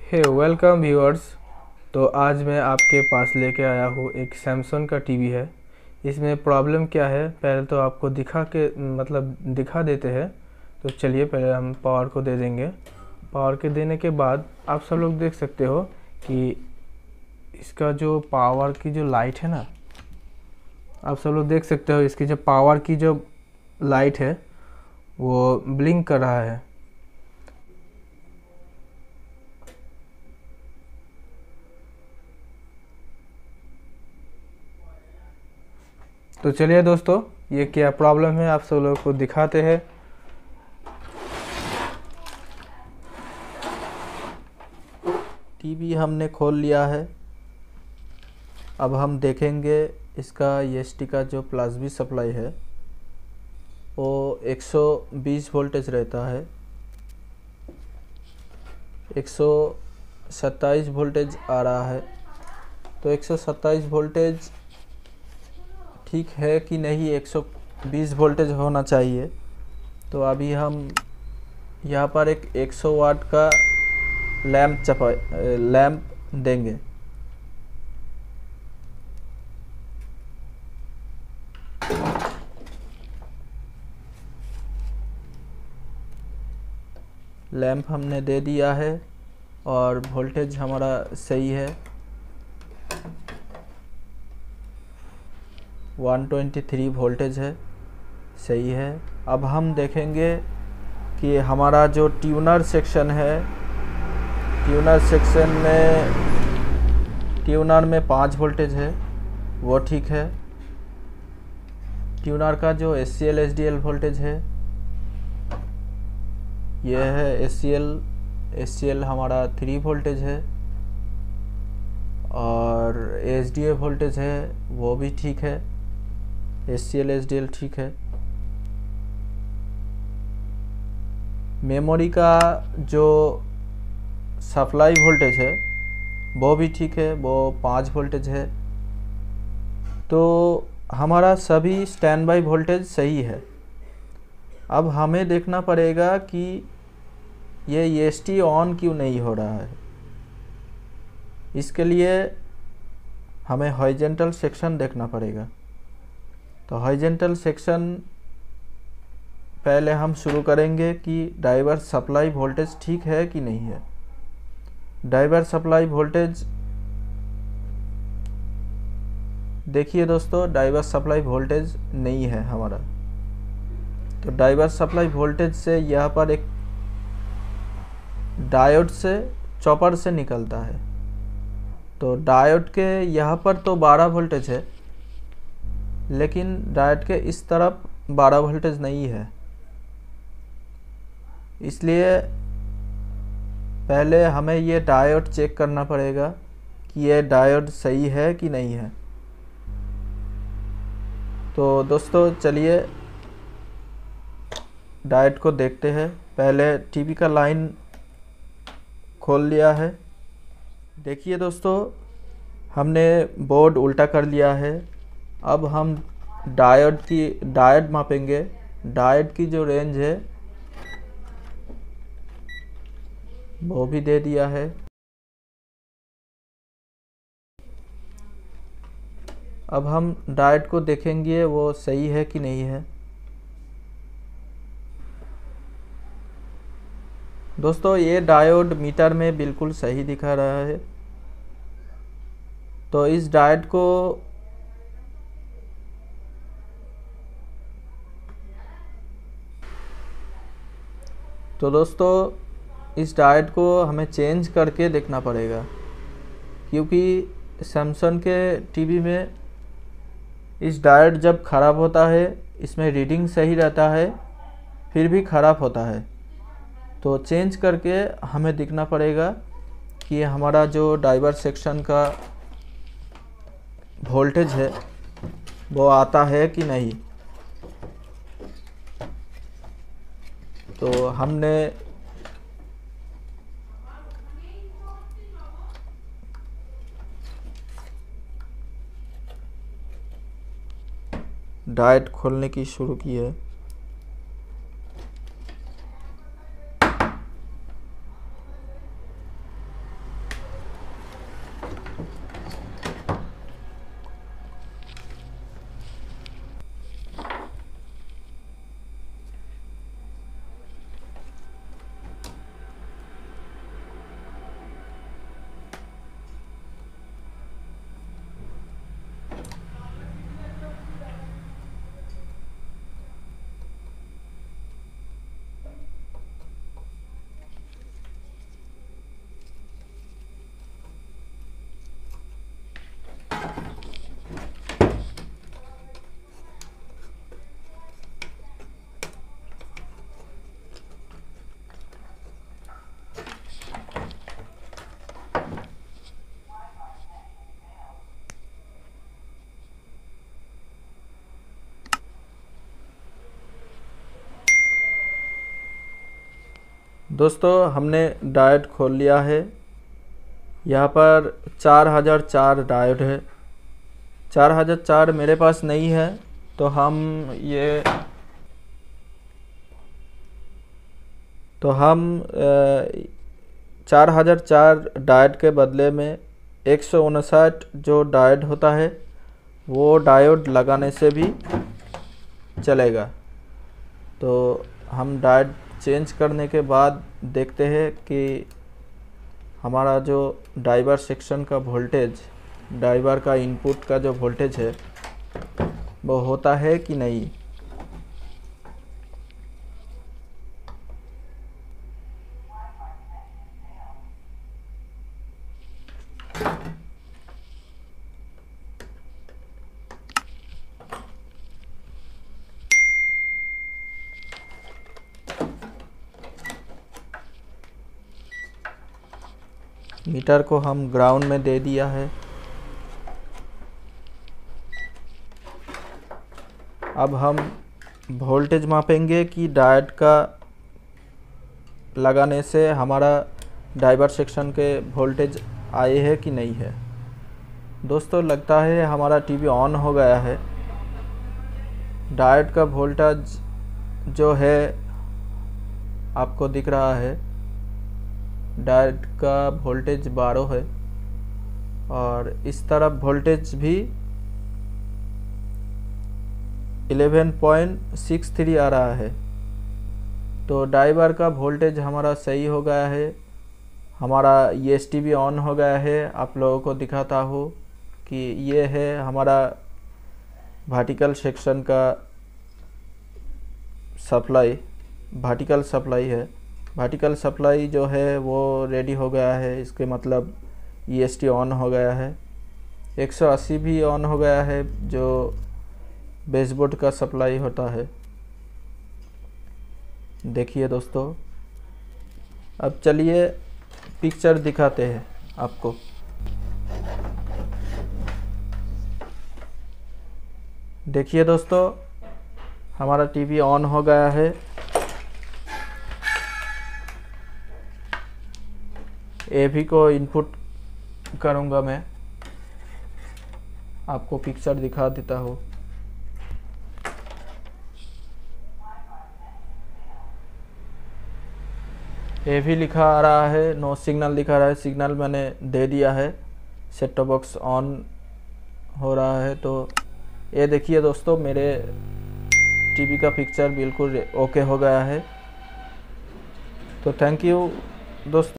हे welcome viewers. तो आज मैं आपके पास लेके आया हूँ एक सैमसंग का टीवी है। इसमें प्रॉब्लम क्या है पहले तो आपको दिखा देते हैं। तो चलिए पहले हम पावर को दे देंगे। पावर के देने के बाद आप सब लोग देख सकते हो कि इसका जो पावर की जो लाइट है ना, आप सब लोग देख सकते हो इसकी जो पावर की जो लाइट है वो ब्लिंक कर रहा है। तो चलिए दोस्तों, ये क्या प्रॉब्लम है आप सब लोगों को दिखाते हैं। टीवी हमने खोल लिया है। अब हम देखेंगे इसका EST का जो प्लस बी सप्लाई है वो 120 वोल्टेज रहता है। 127 वोल्टेज आ रहा है। तो 127 वोल्टेज ठीक है कि नहीं, 120 वोल्टेज होना चाहिए। तो अभी हम यहाँ पर एक 100 वाट का लैंप देंगे। लैंप हमने दे दिया है और वोल्टेज हमारा सही है। 123 वोल्टेज है, सही है। अब हम देखेंगे कि हमारा जो ट्यूनर सेक्शन है, ट्यूनर सेक्शन में ट्यूनर में 5 वोल्टेज है, वो ठीक है। ट्यूनर का जो SCL SDL वोल्टेज है यह है SCL हमारा 3 वोल्टेज है और SDA वोल्टेज है वो भी ठीक है। SCL SDL ठीक है। मेमोरी का जो सप्लाई वोल्टेज है वो भी ठीक है, वो 5 वोल्टेज है। तो हमारा सभी स्टैंड बाई वोल्टेज सही है। अब हमें देखना पड़ेगा कि ये EST ऑन क्यों नहीं हो रहा है। इसके लिए हमें हॉरिजॉन्टल सेक्शन देखना पड़ेगा। तो हॉरिजॉन्टल सेक्शन पहले हम शुरू करेंगे कि ड्राइवर सप्लाई वोल्टेज ठीक है कि नहीं है। ड्राइवर सप्लाई वोल्टेज देखिए दोस्तों, ड्राइवर सप्लाई वोल्टेज नहीं है हमारा। तो ड्राइवर सप्लाई वोल्टेज से यहाँ पर एक डायोड से चॉपर से निकलता है। तो डायोड के यहाँ पर तो 12 वोल्टेज है, लेकिन डायोड के इस तरफ 12 वोल्टेज नहीं है। इसलिए पहले हमें ये डायोड चेक करना पड़ेगा कि ये डायोड सही है कि नहीं है। तो दोस्तों चलिए डायोड को देखते हैं। पहले टीवी का लाइन खोल लिया है। देखिए दोस्तों, हमने बोर्ड उल्टा कर लिया है। अब हम डायोड मापेंगे। डायोड की जो रेंज है वो भी दे दिया है। अब हम डायोड को देखेंगे वो सही है कि नहीं है। दोस्तों ये डायोड मीटर में बिल्कुल सही दिखा रहा है। तो इस डायोड को इस डायोड को हमें चेंज करके देखना पड़ेगा, क्योंकि सैमसंग के टीवी में इस डायोड जब ख़राब होता है इसमें रीडिंग सही रहता है, फिर भी ख़राब होता है। तो चेंज करके हमें देखना पड़ेगा कि हमारा जो ड्राइवर सेक्शन का वोल्टेज है वो आता है कि नहीं। तो हमने डायोड खोलने की शुरू की है। दोस्तों हमने डायोड खोल लिया है। यहाँ पर 4004 डायोड है। 4004 मेरे पास नहीं है, तो हम 4004 डायोड के बदले में 159 जो डायोड होता है वो डायोड लगाने से भी चलेगा। तो हम डायोड चेंज करने के बाद देखते हैं कि हमारा जो ड्राइवर सेक्शन का वोल्टेज, ड्राइवर का इनपुट का जो वोल्टेज है वो होता है कि नहीं। मीटर को हम ग्राउंड में दे दिया है। अब हम वोल्टेज मापेंगे कि डायोड का लगाने से हमारा ड्राइवर सेक्शन के वोल्टेज आए हैं कि नहीं है। दोस्तों लगता है हमारा टीवी ऑन हो गया है। डायोड का वोल्टेज जो है आपको दिख रहा है, डायोड का वोल्टेज 12 है और इस तरफ वोल्टेज भी 11.63 आ रहा है। तो ड्राइवर का वोल्टेज हमारा सही हो गया है। हमारा EST भी ऑन हो गया है। आप लोगों को दिखाता हूँ कि ये है हमारा वर्टिकल सेक्शन का सप्लाई, वर्टिकल सप्लाई है। वर्टिकल सप्लाई जो है वो रेडी हो गया है, इसके मतलब EST ऑन हो गया है। 180 भी ऑन हो गया है जो बेसबोर्ड का सप्लाई होता है। देखिए दोस्तों, अब चलिए पिक्चर दिखाते हैं आपको। देखिए दोस्तों, हमारा टीवी ऑन हो गया है। AV को इनपुट करूंगा मैं, आपको पिक्चर दिखा देता हूँ। AV लिखा आ रहा है, नो सिग्नल दिखा रहा है। सिग्नल मैंने दे दिया है, सेट टॉप बॉक्स ऑन हो रहा है। तो ये देखिए दोस्तों, मेरे टीवी का पिक्चर बिल्कुल ओके हो गया है। तो थैंक यू दोस्तों।